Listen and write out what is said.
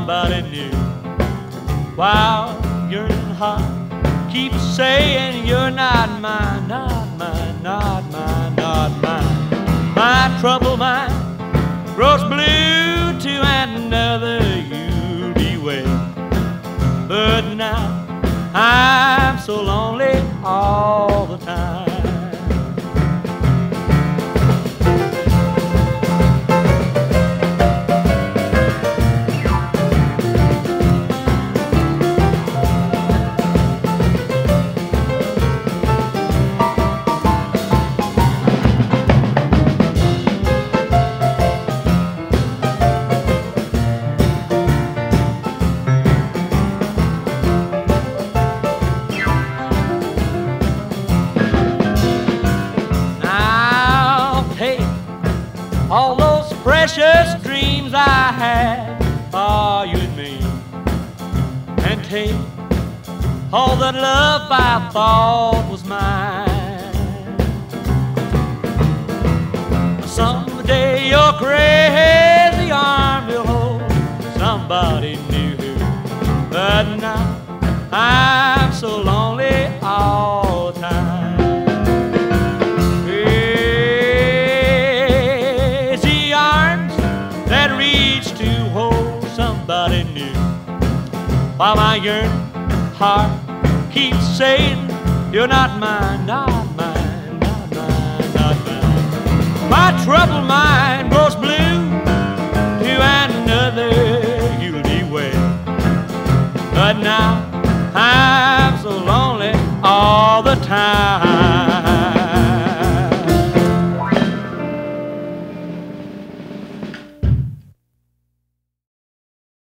somebody new. While yearning heart keeps saying you're not mine, not mine, not mine, not mine. My troubled mind grows blue to another you'll be with. But now I'm so lonely all the time. All those precious dreams I had for you and me, and take all that love I thought was mine. Someday your crazy arm will hold somebody new, but now I'm so lonely all the time. Somebody new, while my yearning heart keeps saying you're not mine, not